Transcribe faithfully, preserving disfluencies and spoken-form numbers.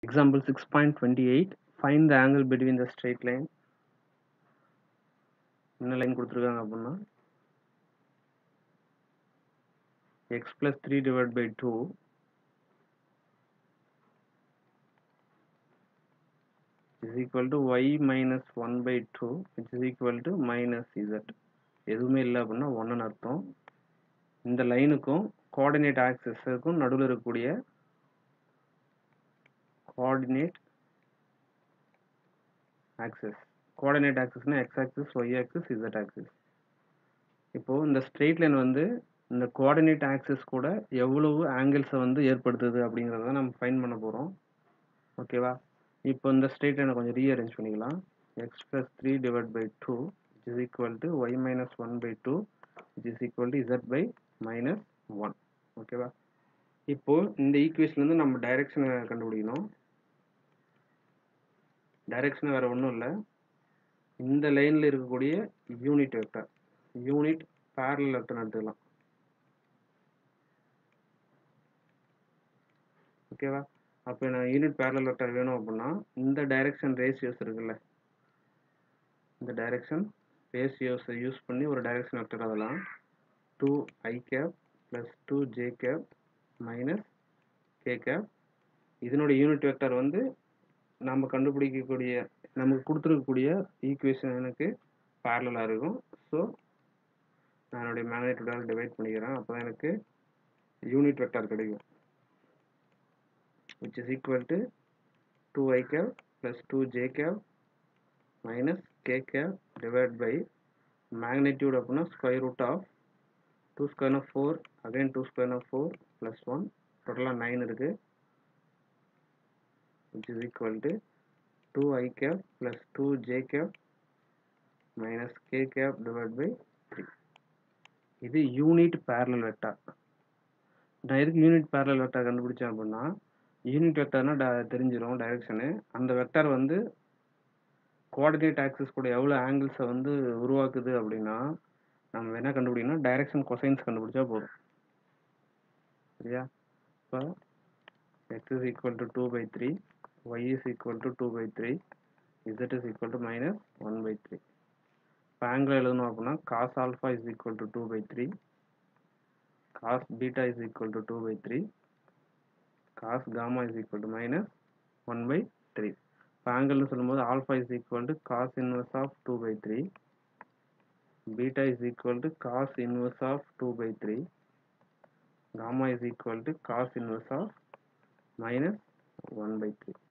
Example six point two eight. Find the angle between the straight line. என்ன line கொடுத்துருக்காங்க அப்படின்னா x plus three divided by two is equal to y minus one by two which is equal to minus z. எதுவுமே இல்லை அப்படின்னா ஒன்னு அர்த்தம். இந்த லைனுக்கும் coordinate ஆக்சிஸுக்கும் நடுவில் இருக்கக்கூடிய கோஆர்டினேட் ஆக்சிஸ் கோஆர்டினேட் ஆக்சிஸ்னா x axis y axis z axis. இப்போ இந்த ஸ்ட்ரெயிட் லைன் வந்து இந்த கோஆர்டினேட் ஆக்சிஸ் கூட எவ்வளவு ஆங்கிள்ஸை வந்து ஏற்படுத்துது அப்படிங்கிறத நம்ம ஃபைண்ட் பண்ண போகிறோம். ஓகேவா? இப்போ இந்த ஸ்ட்ரெயிட் லைனை கொஞ்சம் ரீஅரேஞ்ச் பண்ணிக்கலாம். X plus three divide by two is equal to y minus one by two is equal to z by minus one. ஓகேவா? இப்போ இந்த ஈக்குவேஷன்லேருந்து நம்ம டைரெக்ஷனை கண்டுபிடிக்கணும். டைரெக்ஷன் வேறு ஒன்றும் இல்லை, இந்த லைனில் இருக்கக்கூடிய unit vector unit parallel vector எடுத்துக்கலாம். ஓகேவா? அப்போ நான் யூனிட் parallel வெக்டர் வேணும் அப்படின்னா இந்த டைரெக்ஷன் ரேஷியோஸ் இருக்குல்ல, இந்த டைரெக்ஷன் ரேஷியோஸை யூஸ் பண்ணி ஒரு டைரெக்ஷன் வெக்டர் அதெல்லாம் two i cap plus two j cap minus k cap. இதனுடைய யூனிட் வெக்டர் வந்து நம்ம கண்டுபிடிக்கக்கூடிய நமக்கு கொடுத்துருக்கக்கூடிய ஈக்குவேஷனுக்கு பேரலாக இருக்கும். ஸோ நான் என்னுடைய மேக்னிடியூடால் டிவைட் பண்ணிக்கிறேன். அப்போ தான் எனக்கு யூனிட் வெக்டர் கிடைக்கும். which is equal to two i cap plus two j cap minus k cap divided by magnitude அப்படின்னா square root of two square of four again two square of four plus one total nine இருக்கு, which is equal to two i cap plus two j cap minus k cap divided by three. இது unit parallel vector. நான் எதுக்கு unit parallel vector கண்டுபிடிச்சேன் அப்படின்னா unit வெக்டர்னா தெரிஞ்சிடும் direction. அந்த vector வந்து coordinate axis கூட எவ்வளோ ஆங்கிள்ஸை வந்து உருவாக்குது அப்படின்னா நம்ம என்ன கண்டுபிடிக்கணும், டைரெக்ஷன் கொசைன்ஸ் கண்டுபிடிச்சா போதும். சரியா? இப்போ x is equal to two by three, y is equal to two by three, z is equal to minus one by three. இப்போ ஆங்கிள் எழுதணும் அப்படின்னா cos alpha is equal to two by three, cos beta is equal to two by three, cos gamma is equal to minus one by three. இப்போ ஆங்கிள்னு சொல்லும்போது alpha is equal to cos inverse of two by three, beta is equal to cos inverse of two by three, gamma is equal to cos inverse of minus one by three.